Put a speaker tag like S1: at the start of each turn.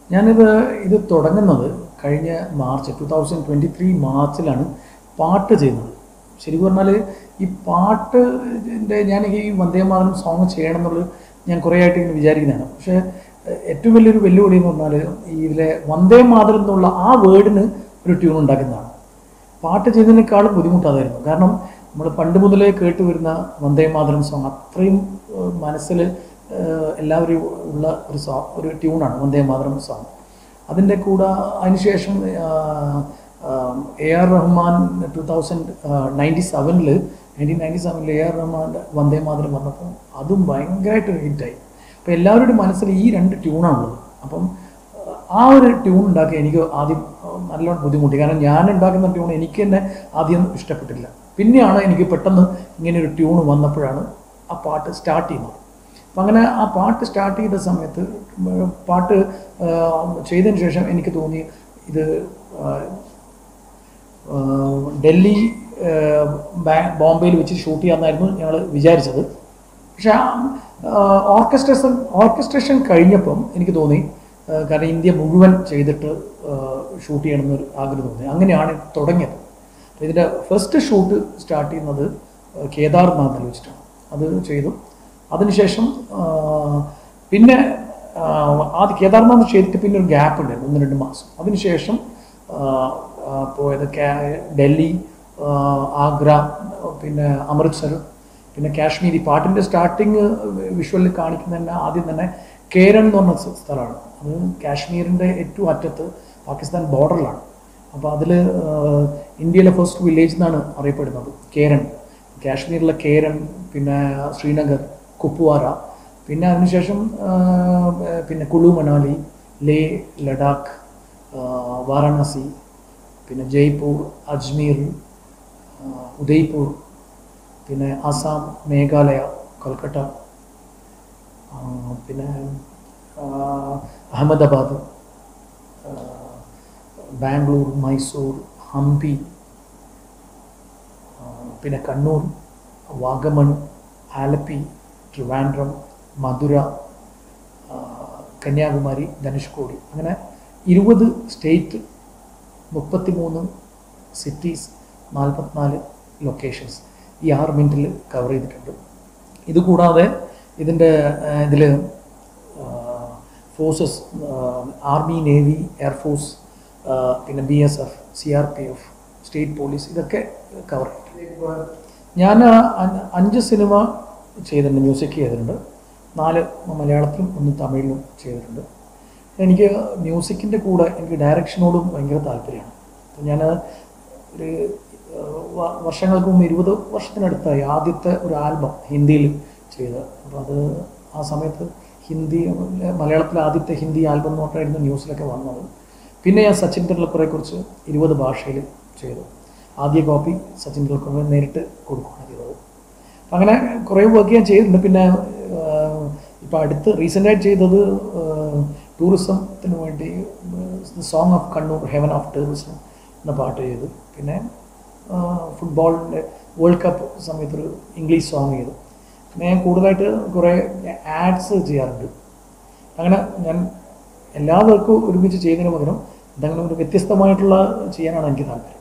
S1: ഇത് തുടങ്ങുന്നത് കഴിഞ്ഞ മാർച്ച് 2023 മാർച്ചിലാണ് പാട്ട് ചെയ്യുന്നത്. ശരിക്കും പറഞ്ഞാൽ ഈ പാട്ടിൻ്റെ ഞാൻ ഈ വന്ദേമാതരം സോങ് ചെയ്യണം എന്നുള്ളത് ഞാൻ കുറേ ആയിട്ട് ഇങ്ങനെ വിചാരിക്കുന്നതാണ്. പക്ഷേ ഏറ്റവും വലിയൊരു വെല്ലുവിളി എന്ന് പറഞ്ഞാൽ ഇതിലെ വന്ദേമാതരം എന്നുള്ള ആ വേർഡിന് ഒരു ട്യൂൺ ഉണ്ടാക്കുന്നതാണ്. പാട്ട് ചെയ്തതിനേക്കാളും ബുദ്ധിമുട്ടാതായിരുന്നു. കാരണം നമ്മൾ പണ്ട് മുതലേ കേട്ട് വരുന്ന വന്ദേമാതരം സോങ് അത്രയും മനസ്സിൽ എല്ലാവരും ഉള്ള ഒരു ട്യൂണാണ് വന്ദേമാതരം സോങ്. അതിൻ്റെ കൂടെ അതിനുശേഷം AR റഹ്മാൻ 1997 AR റഹ്മാൻ്റെ വന്ദേമാതരം വന്നപ്പോൾ അതും ഭയങ്കരമായിട്ട് ഹിറ്റായി. അപ്പോൾ എല്ലാവരുടെ മനസ്സിൽ ഈ രണ്ട് ട്യൂണാണുള്ളത്. അപ്പം ആ ഒരു ട്യൂൺ ഉണ്ടാക്കി എനിക്ക് ആദ്യം നല്ലോണം ബുദ്ധിമുട്ടി. കാരണം ഞാൻ ഉണ്ടാക്കുന്ന ട്യൂൺ എനിക്ക് തന്നെ ആദ്യം ഇഷ്ടപ്പെട്ടില്ല. പിന്നെയാണ് എനിക്ക് പെട്ടെന്ന് ഇങ്ങനെയൊരു ട്യൂൺ വന്നപ്പോഴാണ് ആ പാട്ട് സ്റ്റാർട്ട് ചെയ്യുന്നത്. അപ്പം അങ്ങനെ ആ പാട്ട് സ്റ്റാർട്ട് ചെയ്ത സമയത്ത് പാട്ട് ചെയ്തതിന് ശേഷം എനിക്ക് തോന്നി ഇത് ഡൽഹി ബോംബെയിൽ വെച്ച് ഷൂട്ട് ചെയ്യാമെന്നായിരുന്നു ഞങ്ങൾ വിചാരിച്ചത്. പക്ഷേ ഓർക്കസ്ട്രേഷൻ കഴിഞ്ഞപ്പം എനിക്ക് തോന്നി കാരണം ഇന്ത്യ മുഴുവൻ ചെയ്തിട്ട് ഷൂട്ട് ചെയ്യണമെന്നൊരു ആഗ്രഹം തോന്നി. അങ്ങനെയാണ് തുടങ്ങിയത്. ഇതിൻ്റെ ഫസ്റ്റ് ഷൂട്ട് സ്റ്റാർട്ട് ചെയ്യുന്നത് കേദാർനാഥിൽ വെച്ചിട്ടാണ്. അത് ചെയ്തു. അതിനുശേഷം പിന്നെ ആദ്യം കേദാർനാഥ് ചെയ്തിട്ട് പിന്നെ ഒരു ഗ്യാപ്പ് ഉണ്ടായിരുന്നു 1-2 മാസം. അതിനുശേഷം പോയത് ഡൽഹി, ആഗ്ര, പിന്നെ അമൃത്സർ, പിന്നെ കാശ്മീരി. പാട്ടിൻ്റെ സ്റ്റാർട്ടിങ് വിഷ്വലിൽ കാണിക്കുന്ന തന്നെ ആദ്യം തന്നെ കേരൻ എന്ന് പറഞ്ഞ സ്ഥലമാണ്. അത് കാശ്മീരിൻ്റെ ഏറ്റവും അറ്റത്ത് പാകിസ്ഥാൻ ബോർഡറിലാണ്. അപ്പോൾ അതിൽ ഇന്ത്യയിലെ ഫസ്റ്റ് വില്ലേജ് എന്നാണ് അറിയപ്പെടുന്നത് കേരൻ. കാശ്മീരിലെ കേരൻ, പിന്നെ ശ്രീനഗർ, കുപ്വാര, പിന്നെ അതിനുശേഷം പിന്നെ കുളു മണാലി, ലേ, ലഡാക്ക്, വാരണാസി, പിന്നെ ജയ്പൂർ, അജ്മീർ, ഉദയ്പൂർ, പിന്നെ ആസാം, മേഘാലയ, കൽക്കട്ട, പിന്നെ അഹമ്മദാബാദ്, ബാംഗ്ലൂർ, മൈസൂർ, ഹംപി, പിന്നെ കണ്ണൂർ, വാഗമൺ, ആലപ്പി, ട്രിവാൻഡ്രം, മധുര, കന്യാകുമാരി, ധനുഷ്കോടി. അങ്ങനെ 20 സ്റ്റേറ്റ്, 33 സിറ്റീസ്, 44 ലൊക്കേഷൻസ് ഈ 6 മിനിറ്റിൽ കവർ ചെയ്തിട്ടുണ്ട്. ഇതുകൂടാതെ ഇതിൽ ഫോഴ്സസ്, ആർമി, നേവി, എയർഫോഴ്സ്, പിന്നെ BSF, CRPF, സ്റ്റേറ്റ് പോലീസ്, ഇതൊക്കെ കവർ ചെയ്തിട്ടുണ്ട്. ഞാൻ 5 സിനിമ ചെയ്തിട്ടുണ്ട്, മ്യൂസിക് ചെയ്തിട്ടുണ്ട്. 4 മലയാളത്തിലും 1 തമിഴിലും ചെയ്തിട്ടുണ്ട്. എനിക്ക് മ്യൂസിക്കിൻ്റെ കൂടെ എനിക്ക് ഡയറക്ഷനോടും ഭയങ്കര താല്പര്യമാണ്. ഞാൻ ഒരു വർഷങ്ങൾക്ക് മുമ്പ് 20 വർഷത്തിനടുത്തായി ആദ്യത്തെ ഒരു ആൽബം ഹിന്ദിയിൽ ചെയ്തത്. അപ്പോൾ അത് ആ സമയത്ത് മലയാളത്തിലെ ആദ്യത്തെ ഹിന്ദി ആൽബം എന്ന് പറഞ്ഞായിരുന്നു ന്യൂസിലൊക്കെ വന്നത്. പിന്നെ ഞാൻ സച്ചിൻ ടെണ്ടുൽക്കറെക്കുറിച്ച് 20 ഭാഷയിൽ ചെയ്തു. ആദ്യ കോപ്പി സച്ചിൻ ടെണ്ടുൽക്കറിന് നേരിട്ട് കൊടുക്കുകയാണ് ചെയ്തത്. അപ്പം അങ്ങനെ കുറേ വർക്ക് ഞാൻ ചെയ്തിട്ടുണ്ട്. പിന്നെ ഇപ്പോൾ അടുത്ത് റീസെൻ്റായിട്ട് ചെയ്തത് ടൂറിസത്തിന് വേണ്ടി song of Kannur, heaven of tourism എന്ന പാട്ട് ചെയ്തു. പിന്നെ ഫുട്ബോളിൻ്റെ വേൾഡ് കപ്പ് സമയത്തൊരു ഇംഗ്ലീഷ് സോങ് ചെയ്തു. പിന്നെ ഞാൻ കൂടുതലായിട്ട് കുറേ ആഡ്സ് ചെയ്യാറുണ്ട്. അങ്ങനെ ഞാൻ എല്ലാ വർക്കും ഒരുമിച്ച് ചെയ്യുന്നതിന് പകരം എന്തെങ്കിലും ഒരു വ്യത്യസ്തമായിട്ടുള്ള ചെയ്യാനാണ് എനിക്ക് താല്പര്യം.